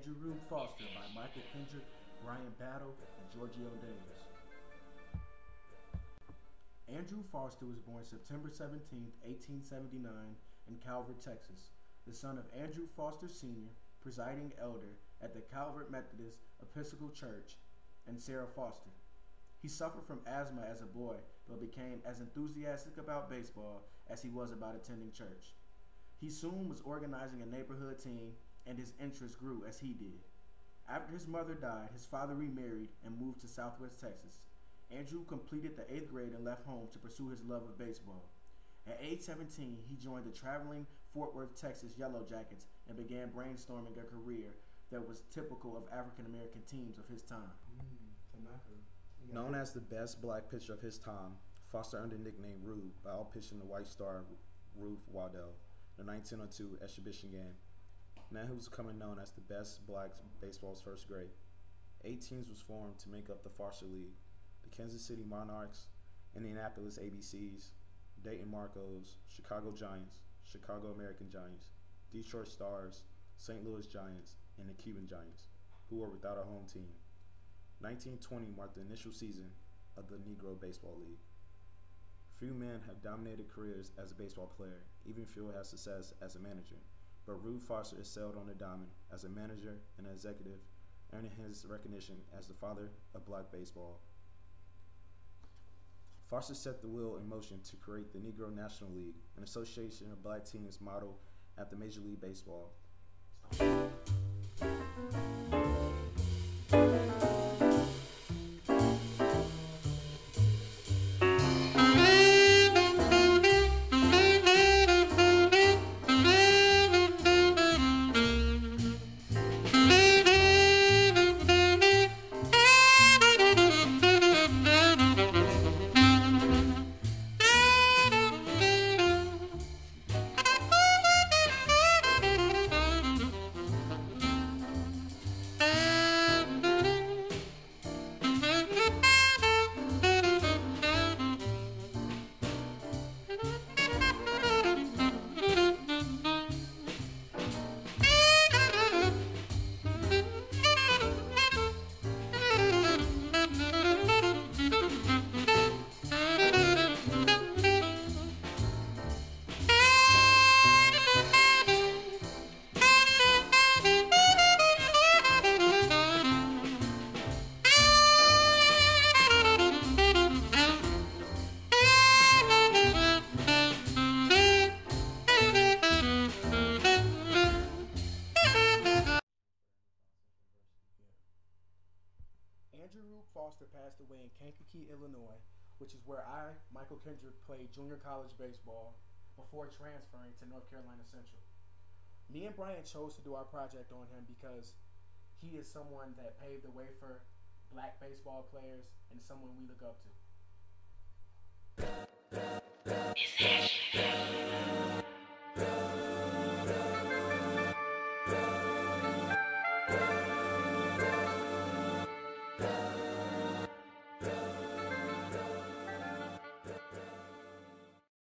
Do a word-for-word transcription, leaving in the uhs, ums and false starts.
Andrew Rube Foster by Michael Kendrick, Brian Battle, and Giorgio Davis. Andrew Foster was born September seventeenth, eighteen seventy-nine in Calvert, Texas, the son of Andrew Foster Senior, presiding elder at the Calvert Methodist Episcopal Church, and Sarah Foster. He suffered from asthma as a boy, but became as enthusiastic about baseball as he was about attending church. He soon was organizing a neighborhood team, and his interest grew as he did. After his mother died, his father remarried and moved to Southwest Texas. Andrew completed the eighth grade and left home to pursue his love of baseball. At age seventeen, he joined the traveling Fort Worth, Texas Yellow Jackets and began brainstorming a career that was typical of African American teams of his time. Mm, Known as the best black pitcher of his time, Foster earned the nickname Rube by outpitching the White Star Ruth Waddell in the nineteen oh two exhibition game. Now he was becoming known as the best black baseball's first grade. Eight teams was formed to make up the Foster League: the Kansas City Monarchs, Indianapolis A B Cs, Dayton Marcos, Chicago Giants, Chicago American Giants, Detroit Stars, Saint Louis Giants, and the Cuban Giants, who were without a home team. nineteen twenty marked the initial season of the Negro Baseball League. Few men have dominated careers as a baseball player, even few have success as a manager, but Rube Foster excelled on the diamond as a manager and an executive, earning his recognition as the father of black baseball. Foster set the wheel in motion to create the Negro National League, an association of black teams modeled after Major League Baseball. Andrew Rube Foster passed away in Kankakee, Illinois, which is where I, Michael Kendrick, played junior college baseball before transferring to North Carolina Central. Me and Brian chose to do our project on him because he is someone that paved the way for black baseball players and someone we look up to.